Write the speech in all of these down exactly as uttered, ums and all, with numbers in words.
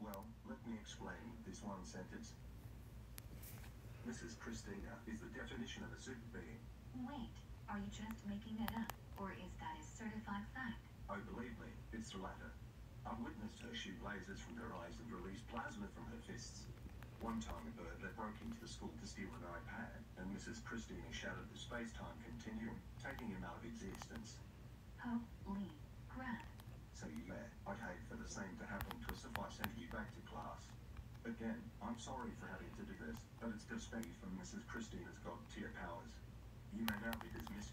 Well, let me explain with this one sentence. Missus Christina is the definition of a super being. Wait, are you just making it up? Or is that a certified fact? Oh, believe me, it's the latter. I've witnessed her shoot lasers from her eyes and release plasma from her fists. One time a burglar broke into the school to steal an iPad, and Missus Christina shattered the space-time continuum, taking him out of existence. Holy crap. So yeah, I'd hate for the same to happen to us if I sent you back to class. Again, I'm sorry for having to do this, but it's disdain from Missus Christina's god-tier powers. You may now be dismissed.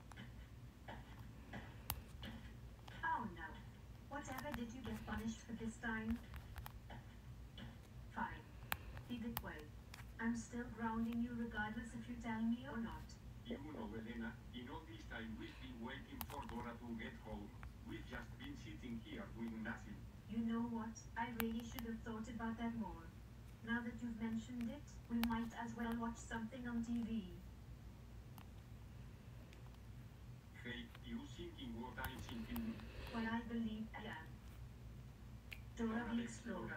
Oh no. Whatever did you get punished for this time? Fine. Leave it way. I'm still grounding you regardless if you tell me or not. You know, Elena, in all this time we've been waiting for Dora to get home. We've just been sitting here doing nothing. You know what? I really should have thought about that more. Now that you've mentioned it, we might as well watch something on T V. Hey, you thinking what I'm thinking? Well, I believe I am. Dora the Explorer.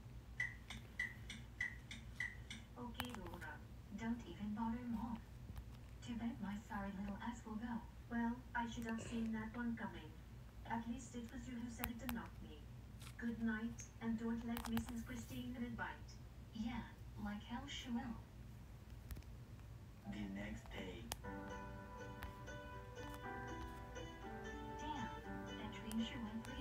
Okay, Dora. Don't even bother, Mom. Too bad my sorry little ass will go. Well, I should have seen that one coming. At least it was you who said it and not me. Good night, and don't let Missus Christine bite. Yeah, like hell she will. The next day. Damn, that dream sure went pretty